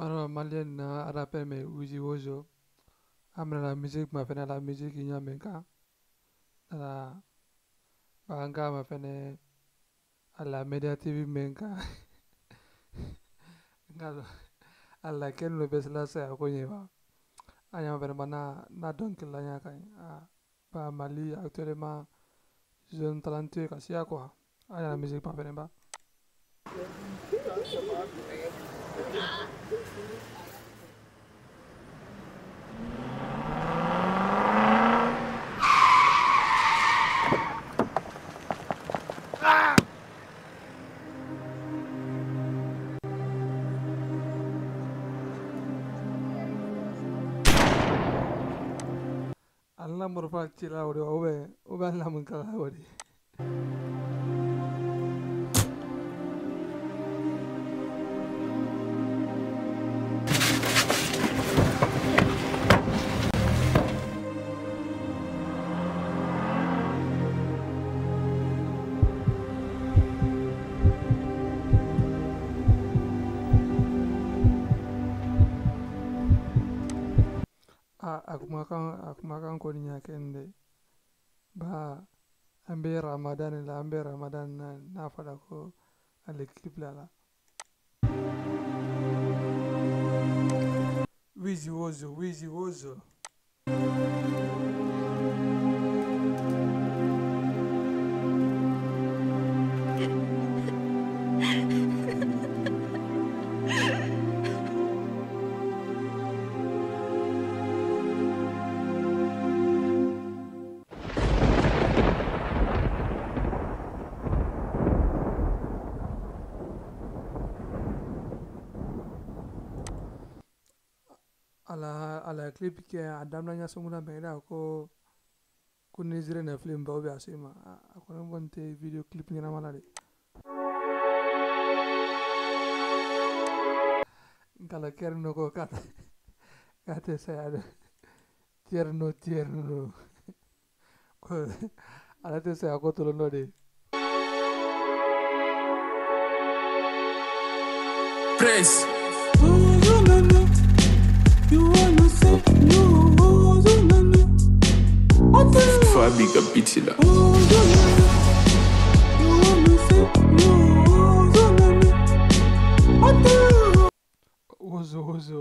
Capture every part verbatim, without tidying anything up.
Alors, malien na rappel me uji wojo. Amna la musique ma fene la musique inya menka. La banga ma fene alla media T V menka. Ngalo alla ken lo besla se akonye ba. Anya fene bana na donc la nya kai. Ah, ba Mali actuellement jeune talentueux kasia quoi. Anya la musique ma fene ba. Alla morfa chila ori obe obe alla munka ori. Ah, aku makan aku makan ko nya kende. Ba ambe Ramadan la ambe Ramadan na na fada ko ale clip la la. Wizi wozo, wizi wozo. Ala ala clip ke adam nya sunguna mera ko kunizire na film ba obi asima. Ako na bonte video clip ni na malade. Kala kerno ko kata kata saya ada tierno tierno. Ko ala te saya ko tolono de. Praise. Fabi Kapitila. Ozo ozo.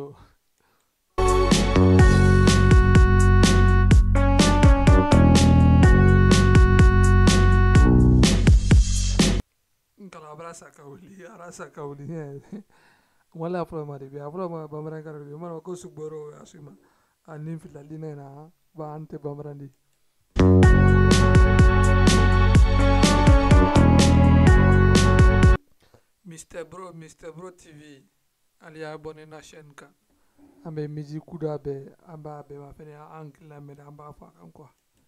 Kalau abraça kauli, abraça kauli ne. Wala afro mari bi afro ma bamran kar bi man ko suboro asima. Anim filali ne na ba ante bamrandi. Mister Bro, Mister Bro T V. Ali abonné na chaîne ka. Ambe miji kuda be amba be ma fene angle la me amba fa kan quoi.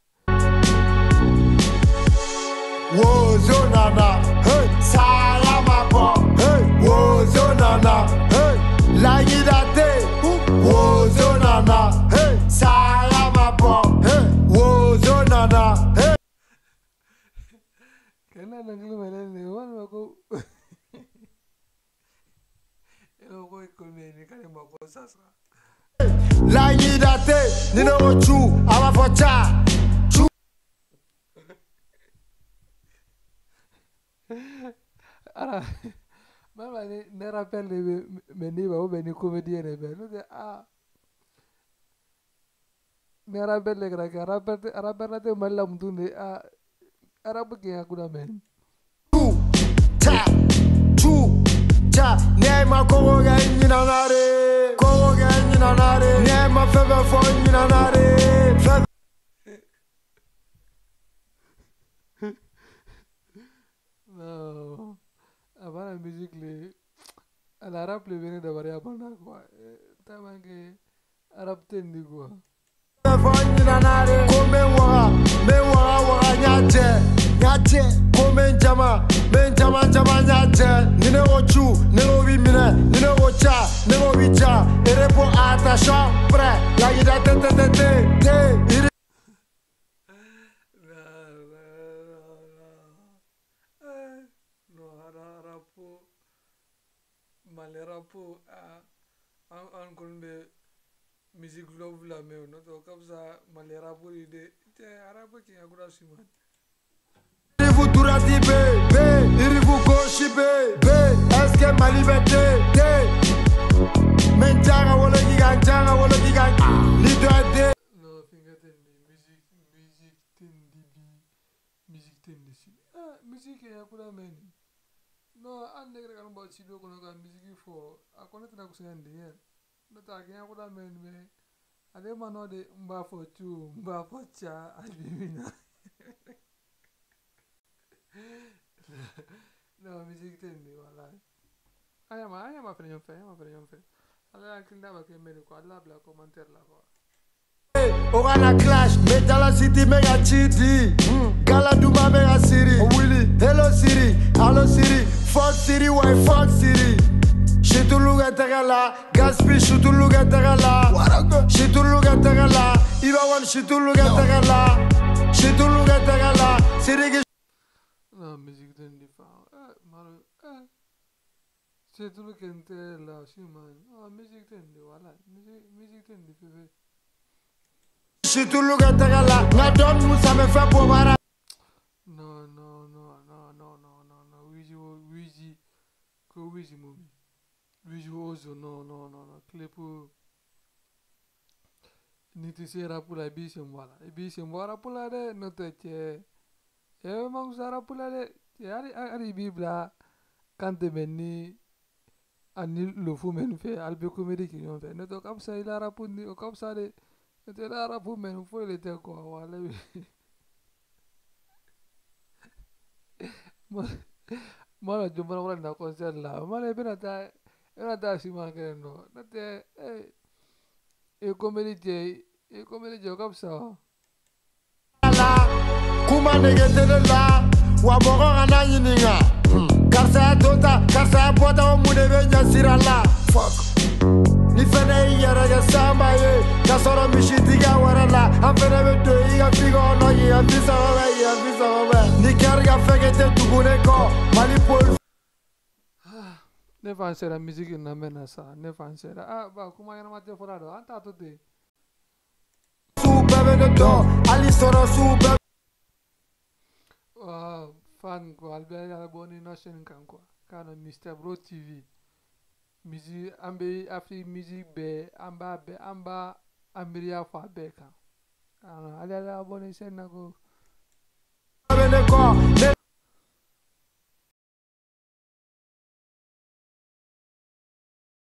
Wozo nana, hey, salama bo, hey, wozo nana, hey, la yidate, wozo nana, hey, salama bo, hey, wozo nana, hey. Kena nanglu mele ne wan mako. Elo ko ikome ni kale mako sasa. La yidate, nina ochu, ama focha. Ara, mama ne ne rappelle me me ni ba o be ni comédien ne be. No ah. Ne rappelle le kra rappelle rappelle te malla mtunde ah arabu ke akuna men. Ta, chu, ta, nema kowo ga nyina nare, kowo ga nyina nare, nema febe fo nyina nare, febe. No. Avant la musique le l'arabe le venait d'avoir abandonné quoi. Tellement que arabe tendi quoi. Fo nyina nare, kome wa, me wa wa nyaje, nyaje, kome jama, me jama jama nyaje, nine ochu, nine obi mine, nine ocha, nine obi cha, erepo attention, prêt, la yida te te te te, te, No, arapo, malerapo, ah, an an kon be music love la me no to comme ça malera pour ide te arabe ki agura siman Irivu durati be be irivu goshi be be est-ce que ma liberté te menjanga wala giga njanga wala giga liberté no finger ten music music ten di bi music ten di si ah music ya kula men no ande rek an ba ci do ko no ka music fo akone tana ko sende yen no ta ki akula men me ade mano de mba fo tu mba fo cha albimina no music ten di wala aya ma aya ma fere yon fe aya ma fere yon fe ala kinda ba ke me ko ala bla commentaire la ko Orana clash, Metala City mega chidi Gala Duma mega Siri Willy, hello Siri, hello Siri Fuck Siri, why fuck Siri Shituluga Tagala, Gaspi Shituluga Tagala Shituluga Tagala, Iba one Shituluga Tagala Shituluga Tagala, Siri no music ten di fa eh malo eh c'est tout le kente la shiman oh music ten di wala music music ten di fe Shituluga Tagala, Nadon Musa me fait pour Mara no no no no no no no no wiji wiji ko wiji mumi wiji ozo no no no no clipu niti sera pula bi sembala bi sembara pula de no te che e ma usara pula de che ari ari bibla kante menni ani lo fu men fe albe comedy ki yon fe no to kapsa ila rapundi o kapsa de te la rapu men fo le te ko wala mala jumpa orang nak konser lah mala bena ta bena ta si makan no nate eh e comedy je e comedy je kapsa la Kuma negetele la Wabogo gana yininga Karsa ya tota, karsa ya bota o mudebe nyasira la Fuck Ni fene yere ge samba ye Kasoro mishitiga wara la Amfene be do iga figo ono Iga visa obe, iga visa obe Ni karga feke te tugune ko Mali pol ne fansera musique na mena sa ne fansera ah ba kuma yana mate forado anta tutte Su bebe de do Ali soro su bebe ah fan ko albe ya boni nation kan ko kana mister Bro T V musique ambe afi musique be amba be amba ambiria fa be kan ana ala la boni sen nako